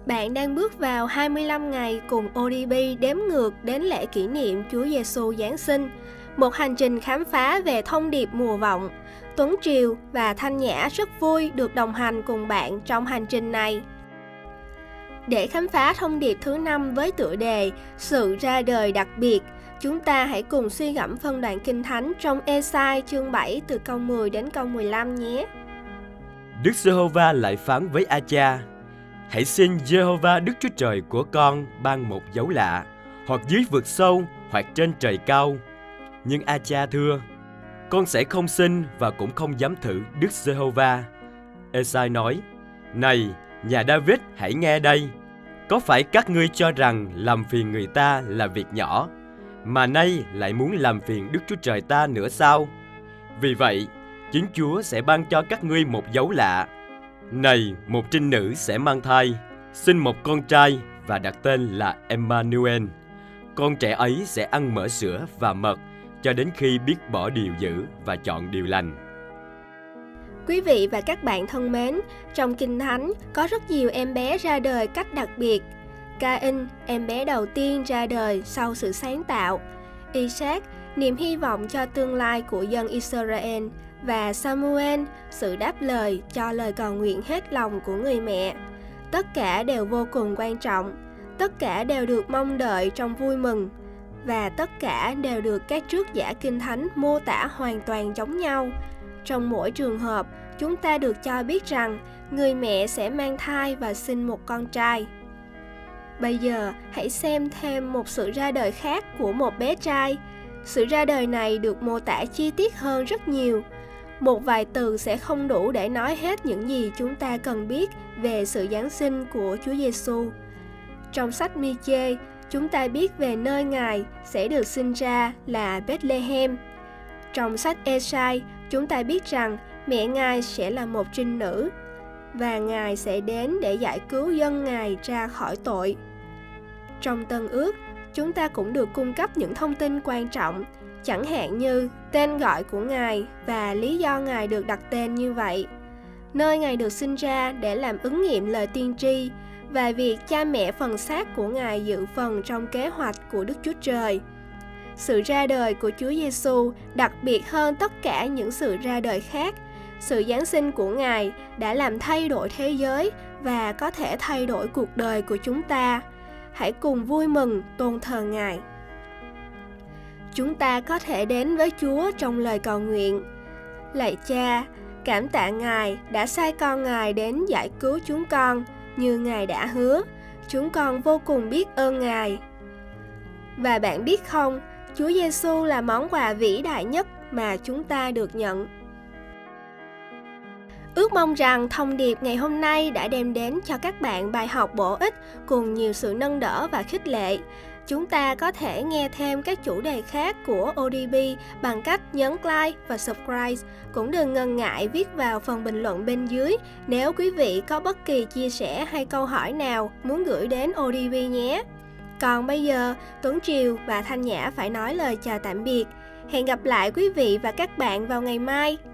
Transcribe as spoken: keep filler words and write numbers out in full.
Bạn đang bước vào hai mươi lăm ngày cùng ô đê bê đếm ngược đến lễ kỷ niệm Chúa Giêsu Giáng sinh, một hành trình khám phá về thông điệp mùa vọng. Tuấn Triều và Thanh Nhã rất vui được đồng hành cùng bạn trong hành trình này. Để khám phá thông điệp thứ năm với tựa đề Sự ra đời đặc biệt, chúng ta hãy cùng suy gẫm phân đoạn Kinh Thánh trong Ê-sai chương bảy từ câu mười đến câu mười lăm nhé. Đức Giê-hô-va lại phán với A-cha: Hãy xin Giê-hô-va Đức Chúa Trời của con ban một dấu lạ, hoặc dưới vực sâu, hoặc trên trời cao. Nhưng A-cha thưa: Con sẽ không xin và cũng không dám thử Đức Giê-hô-va. Ê-sai nói: Này, nhà Da-vít, hãy nghe đây. Có phải các ngươi cho rằng làm phiền người ta là việc nhỏ, mà nay lại muốn làm phiền Đức Chúa Trời ta nữa sao? Vì vậy, chính Chúa sẽ ban cho các ngươi một dấu lạ. Này, một trinh nữ sẽ mang thai, sinh một con trai và đặt tên là Emmanuel. Con trẻ ấy sẽ ăn mỡ sữa và mật cho đến khi biết bỏ điều dữ và chọn điều lành. Quý vị và các bạn thân mến, trong Kinh Thánh có rất nhiều em bé ra đời cách đặc biệt. Ca-in, em bé đầu tiên ra đời sau sự sáng tạo. Isaac, niềm hy vọng cho tương lai của dân Israel. Và Samuel, sự đáp lời cho lời cầu nguyện hết lòng của người mẹ. Tất cả đều vô cùng quan trọng. Tất cả đều được mong đợi trong vui mừng. Và tất cả đều được các trước giả Kinh Thánh mô tả hoàn toàn giống nhau. Trong mỗi trường hợp, chúng ta được cho biết rằng người mẹ sẽ mang thai và sinh một con trai. Bây giờ, hãy xem thêm một sự ra đời khác của một bé trai. Sự ra đời này được mô tả chi tiết hơn rất nhiều. Một vài từ sẽ không đủ để nói hết những gì chúng ta cần biết về sự Giáng sinh của Chúa Giêsu. Trong sách Mi-chê, chúng ta biết về nơi Ngài sẽ được sinh ra là Bethlehem. Trong sách Ê-sai, chúng ta biết rằng mẹ Ngài sẽ là một trinh nữ và Ngài sẽ đến để giải cứu dân Ngài ra khỏi tội. Trong Tân Ước, chúng ta cũng được cung cấp những thông tin quan trọng, chẳng hạn như tên gọi của Ngài và lý do Ngài được đặt tên như vậy, nơi Ngài được sinh ra để làm ứng nghiệm lời tiên tri, và việc cha mẹ phần xác của Ngài dự phần trong kế hoạch của Đức Chúa Trời. Sự ra đời của Chúa Giêsu đặc biệt hơn tất cả những sự ra đời khác. Sự Giáng sinh của Ngài đã làm thay đổi thế giới và có thể thay đổi cuộc đời của chúng ta. Hãy cùng vui mừng tôn thờ Ngài. Chúng ta có thể đến với Chúa trong lời cầu nguyện. Lạy Cha, cảm tạ Ngài đã sai con Ngài đến giải cứu chúng con như Ngài đã hứa. Chúng con vô cùng biết ơn Ngài. Và bạn biết không, Chúa Giêsu là món quà vĩ đại nhất mà chúng ta được nhận. Ước mong rằng thông điệp ngày hôm nay đã đem đến cho các bạn bài học bổ ích cùng nhiều sự nâng đỡ và khích lệ. Chúng ta có thể nghe thêm các chủ đề khác của ô đê bê bằng cách nhấn like và subscribe. Cũng đừng ngần ngại viết vào phần bình luận bên dưới nếu quý vị có bất kỳ chia sẻ hay câu hỏi nào muốn gửi đến ô đê bê nhé. Còn bây giờ, Tuấn Triều và Thanh Nhã phải nói lời chào tạm biệt. Hẹn gặp lại quý vị và các bạn vào ngày mai.